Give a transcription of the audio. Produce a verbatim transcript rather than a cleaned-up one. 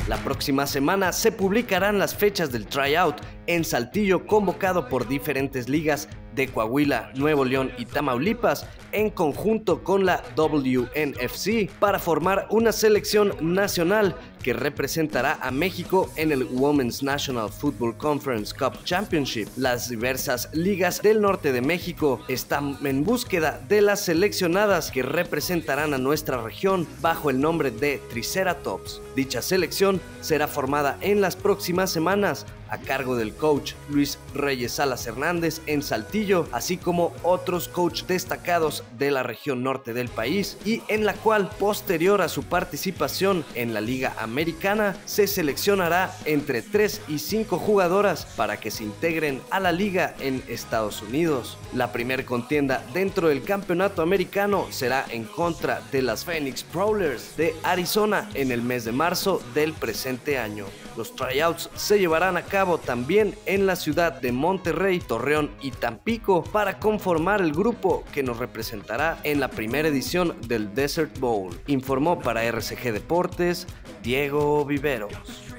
La próxima semana se publicarán las fechas del tryout en Saltillo, convocado por diferentes ligas de Coahuila, Nuevo León y Tamaulipas, en conjunto con la W N F C, para formar una selección nacional que representará a México en el Women's National Football Conference Cup Championship. Las diversas ligas del norte de México están en búsqueda de las seleccionadas que representarán a nuestra región bajo el nombre de Triceratops. Dicha selección será formada en las próximas semanas a cargo del coach Luis Reyes Salas Hernández en Saltillo, así como otros coaches destacados de la región norte del país, y en la cual, posterior a su participación en la Liga Americana, se seleccionará entre tres y cinco jugadoras para que se integren a la liga en Estados Unidos. La primer contienda dentro del campeonato americano será en contra de las Phoenix Prowlers de Arizona en el mes de marzo del presente año. Los tryouts se llevarán a cabo también en la ciudad de Monterrey, Torreón y Tampico para conformar el grupo que nos representará en la primera edición del Desert Bowl. Informó para R C G Deportes Diego Viveros.